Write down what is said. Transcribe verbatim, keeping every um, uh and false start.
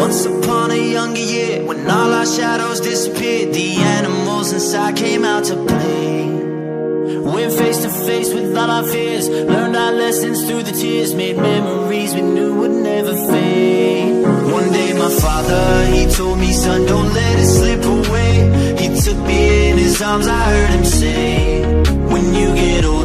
Once upon a younger year, when all our shadows disappeared, the animals inside came out to play. Went face to face with all our fears, learned our lessons through the tears, made memories we knew would never fade. One day my father, he told me, son, don't let it slip away. He took me in his arms, I heard him say, when you get older,